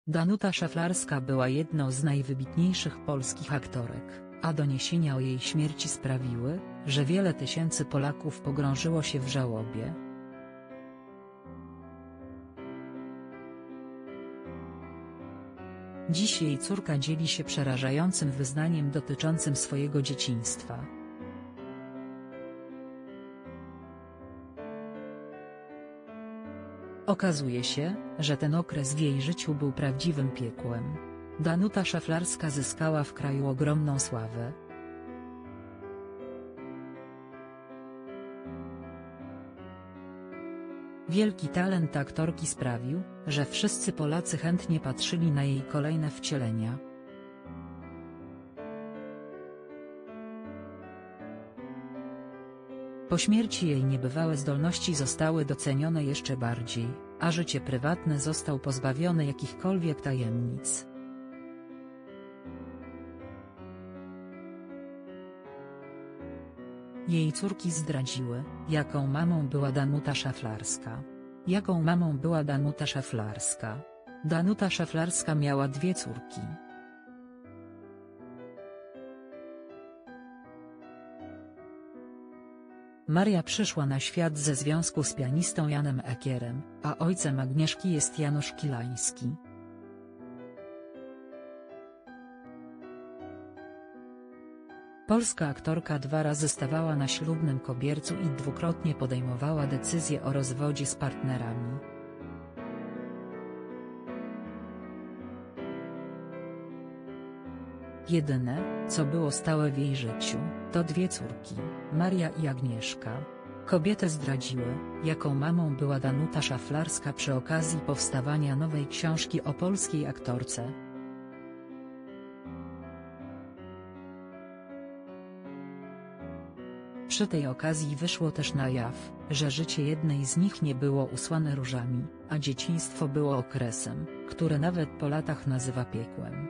Danuta Szaflarska była jedną z najwybitniejszych polskich aktorek, a doniesienia o jej śmierci sprawiły, że wiele tysięcy Polaków pogrążyło się w żałobie. Dziś jej córka dzieli się przerażającym wyznaniem dotyczącym swojego dzieciństwa. Okazuje się, że ten okres w jej życiu był prawdziwym piekłem. Danuta Szaflarska zyskała w kraju ogromną sławę. Wielki talent aktorki sprawił, że wszyscy Polacy chętnie patrzyli na jej kolejne wcielenia. Po śmierci jej niebywałe zdolności zostały docenione jeszcze bardziej, a życie prywatne został pozbawione jakichkolwiek tajemnic. Jej córki zdradziły, jaką mamą była Danuta Szaflarska. Jaką mamą była Danuta Szaflarska? Danuta Szaflarska miała dwie córki. Maria przyszła na świat ze związku z pianistą Janem Ekierem, a ojcem Agnieszki jest Janusz Kilański. Polska aktorka dwa razy stawała na ślubnym kobiercu i dwukrotnie podejmowała decyzję o rozwodzie z partnerami. Jedyne, co było stałe w jej życiu, to dwie córki, Maria i Agnieszka. Kobiety zdradziły, jaką mamą była Danuta Szaflarska przy okazji powstawania nowej książki o polskiej aktorce. Przy tej okazji wyszło też na jaw, że życie jednej z nich nie było usłane różami, a dzieciństwo było okresem, który nawet po latach nazywa piekłem.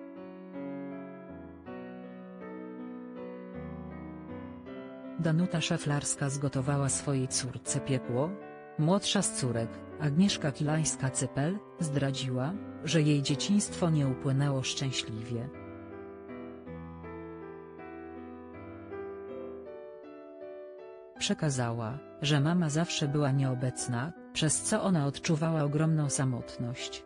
Danuta Szaflarska zgotowała swojej córce piekło? Młodsza z córek, Agnieszka Kilańska-Cypel, zdradziła, że jej dzieciństwo nie upłynęło szczęśliwie. Przekazała, że mama zawsze była nieobecna, przez co ona odczuwała ogromną samotność.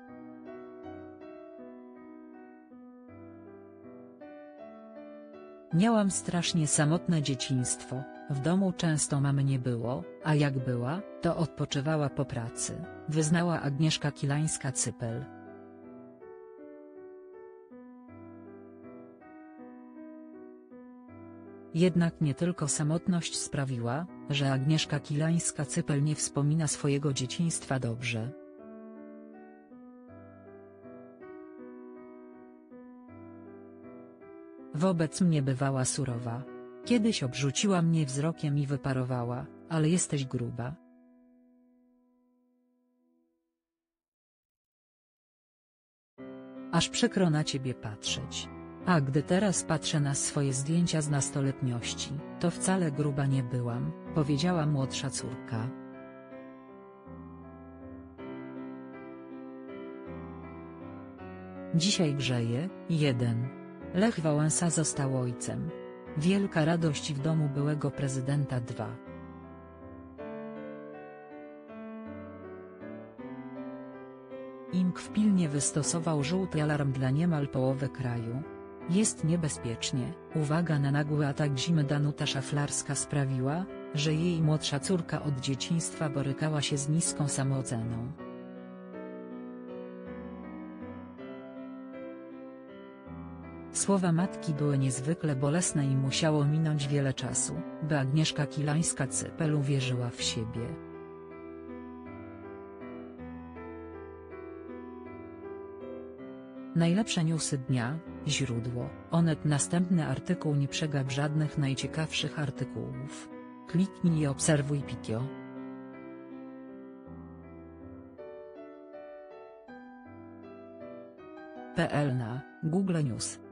Miałam strasznie samotne dzieciństwo, w domu często mamy nie było, a jak była, to odpoczywała po pracy, wyznała Agnieszka Kilańska-Cypel. Jednak nie tylko samotność sprawiła, że Agnieszka Kilańska-Cypel nie wspomina swojego dzieciństwa dobrze. Wobec mnie bywała surowa. Kiedyś obrzuciła mnie wzrokiem i wyparowała, ale jesteś gruba. Aż przykro na ciebie patrzeć. A gdy teraz patrzę na swoje zdjęcia z nastoletniości, to wcale gruba nie byłam, powiedziała młodsza córka. Dzisiaj grzeje. 1. Lech Wałęsa został ojcem. Wielka radość w domu byłego prezydenta. 2. IMG pilnie wystosował żółty alarm dla niemal połowy kraju. Jest niebezpiecznie. Uwaga na nagły atak zimy. Danuta Szaflarska sprawiła, że jej młodsza córka od dzieciństwa borykała się z niską samooceną. Słowa matki były niezwykle bolesne i musiało minąć wiele czasu, by Agnieszka Kilańska-Cypel uwierzyła w siebie. Najlepsze newsy dnia, źródło, Onet. Następny artykuł nie przegap żadnych najciekawszych artykułów. Kliknij i obserwuj Pikio. PL na Google News.